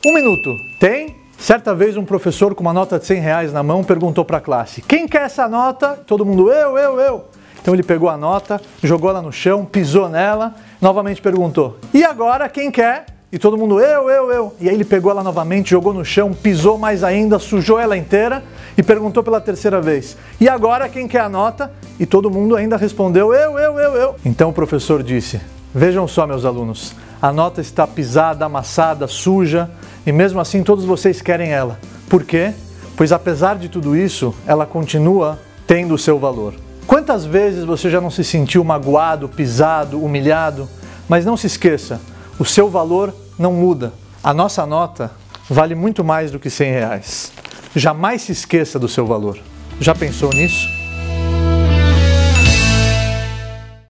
Um minuto. Tem? Certa vez um professor com uma nota de R$100 na mão perguntou para a classe: quem quer essa nota? Todo mundo, eu. Então ele pegou a nota, jogou ela no chão, pisou nela, novamente perguntou: e agora quem quer? E todo mundo, eu. E aí ele pegou ela novamente, jogou no chão, pisou mais ainda, sujou ela inteira e perguntou pela terceira vez: e agora quem quer a nota? E todo mundo ainda respondeu, eu. Então o professor disse: vejam só, meus alunos, a nota está pisada, amassada, suja, e mesmo assim todos vocês querem ela. Por quê? Pois apesar de tudo isso, ela continua tendo o seu valor. Quantas vezes você já não se sentiu magoado, pisado, humilhado? Mas não se esqueça, o seu valor não muda. A nossa nota vale muito mais do que R$100. Jamais se esqueça do seu valor. Já pensou nisso?